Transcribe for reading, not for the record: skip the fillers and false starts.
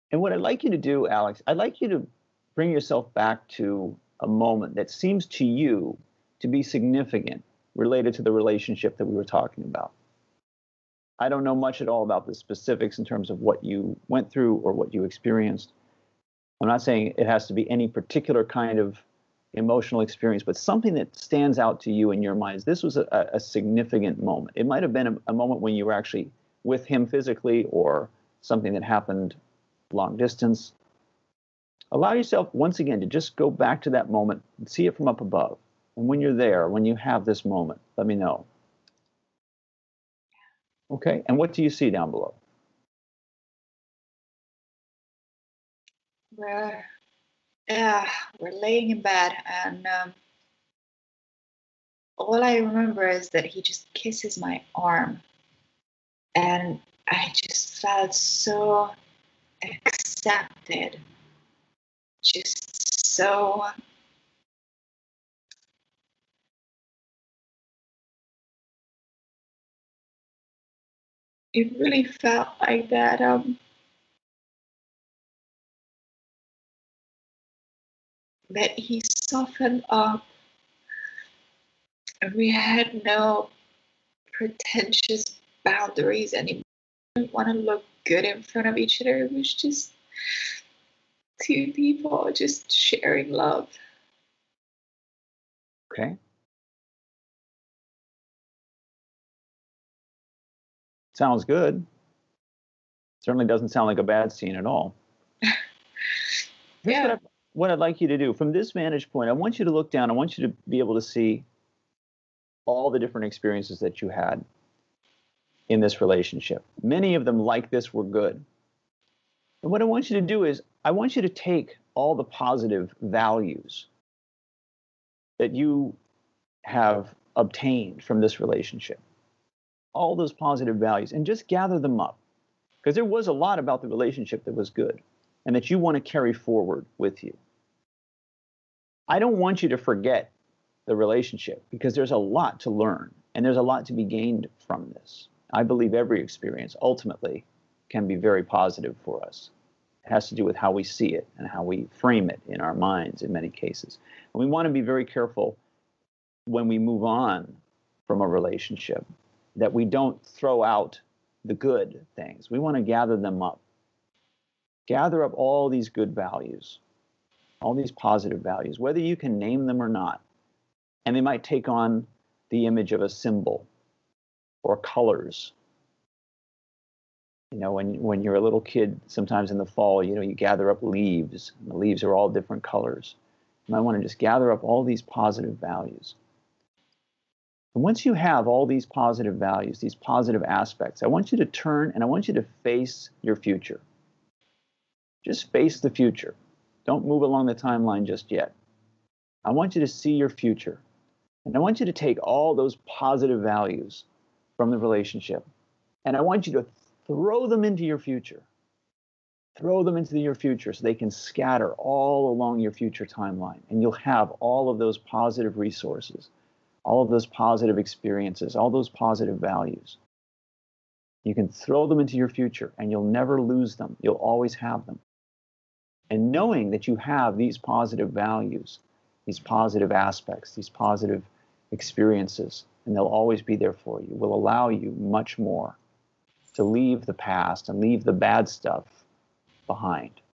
And what I'd like you to do, Alex, I'd like you to bring yourself back to a moment that seems to you to be significant related to the relationship that we were talking about. I don't know much at all about the specifics in terms of what you went through or what you experienced. I'm not saying it has to be any particular kind of emotional experience, but something that stands out to you in your minds. This was a significant moment. It might have been a moment when you were actually with him physically, or something that happened long distance. Allow yourself once again to just go back to that moment and see it from up above. And when you're there, when you have this moment, let me know. Okay, and what do you see down below? We're, yeah, we're laying in bed, and all I remember is that he just kisses my arm, and I just felt so accepted, just so. It really felt like that. That he softened up, and we had no pretentious boundaries anymore. We didn't want to look good in front of each other. It was just two people just sharing love. Okay. Sounds good. Certainly doesn't sound like a bad scene at all. Yeah. What I'd like you to do from this vantage point, I want you to look down. I want you to be able to see all the different experiences that you had in this relationship. Many of them, like this, were good. And what I want you to do is, I want you to take all the positive values that you have obtained from this relationship, all those positive values, and just gather them up. Because there was a lot about the relationship that was good and that you want to carry forward with you. I don't want you to forget the relationship, because there's a lot to learn and there's a lot to be gained from this. I believe every experience ultimately can be very positive for us. It has to do with how we see it and how we frame it in our minds in many cases. And we want to be very careful when we move on from a relationship that we don't throw out the good things. We want to gather them up. Gather up all these good values, all these positive values, whether you can name them or not. And they might take on the image of a symbol or colors. You know, when you're a little kid, sometimes in the fall, you know, you gather up leaves, and the leaves are all different colors. You might want to just gather up all these positive values. And once you have all these positive values, these positive aspects, I want you to turn and I want you to face your future. Just face the future. Don't move along the timeline just yet. I want you to see your future. And I want you to take all those positive values from the relationship, and I want you to throw them into your future. Throw them into your future so they can scatter all along your future timeline. And you'll have all of those positive resources, all of those positive experiences, all those positive values. You can throw them into your future and you'll never lose them. You'll always have them. And knowing that you have these positive values, these positive aspects, these positive experiences, and they'll always be there for you, will allow you much more to leave the past and leave the bad stuff behind.